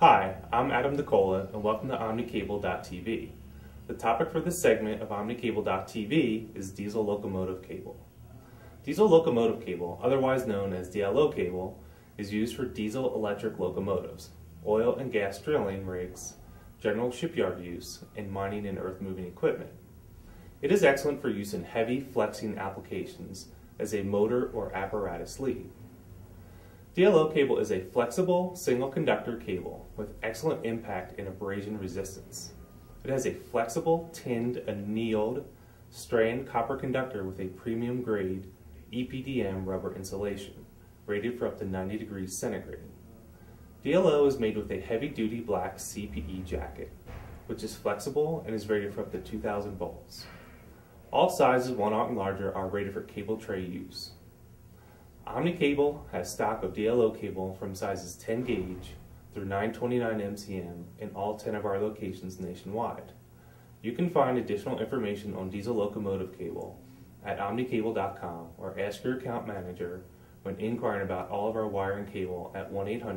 Hi, I'm Adam DeCola, and welcome to OmniCable.tv. The topic for this segment of OmniCable.tv is diesel locomotive cable. Diesel locomotive cable, otherwise known as DLO cable, is used for diesel electric locomotives, oil and gas drilling rigs, general shipyard use, and mining and earth-moving equipment. It is excellent for use in heavy flexing applications as a motor or apparatus lead. DLO cable is a flexible, single-conductor cable with excellent impact and abrasion resistance. It has a flexible, tinned, annealed, strand copper conductor with a premium-grade EPDM rubber insulation, rated for up to 90 degrees centigrade. DLO is made with a heavy-duty black CPE jacket, which is flexible and is rated for up to 2,000 volts. All sizes 1 aught and larger are rated for cable tray use. OmniCable has stock of DLO cable from sizes 10 gauge through 929 MCM in all 10 of our locations nationwide. You can find additional information on diesel locomotive cable at omnicable.com or ask your account manager when inquiring about all of our wiring cable at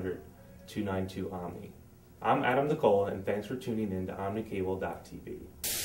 1-800-292-OMNI. I'm Adam DeCola, and thanks for tuning in to OmniCable.tv.